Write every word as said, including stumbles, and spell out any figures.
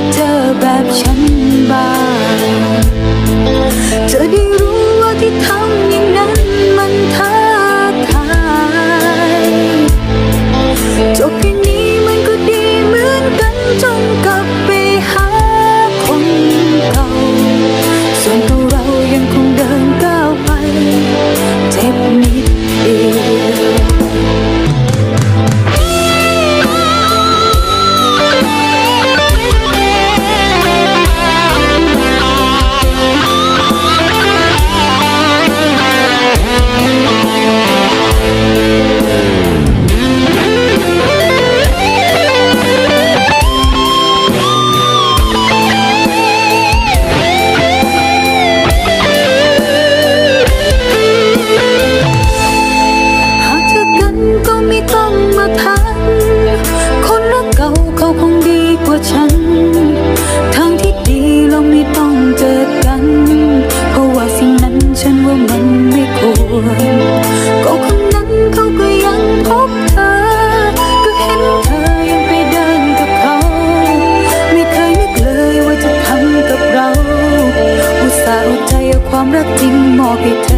เจอแบบฉันบ้างเธอได้รู้ว่าที่ทำอย่างนั้นมันท้าทายจบแค่นี้มันก็ดีเหมือนกันจนกลับไปหาคนเก่าส่วนตัวเรายังคงเดินก้าวไปเจ็บนิดเดียวก็คนนั้นเขาก็ยังพบเธอก็เห็นเธอยังไปเดินกับเขาไม่เคยนึกเลยว่าจะทำกับเราอุตส่าห์เอาใจเอาความรักจริงมอบให้เธอ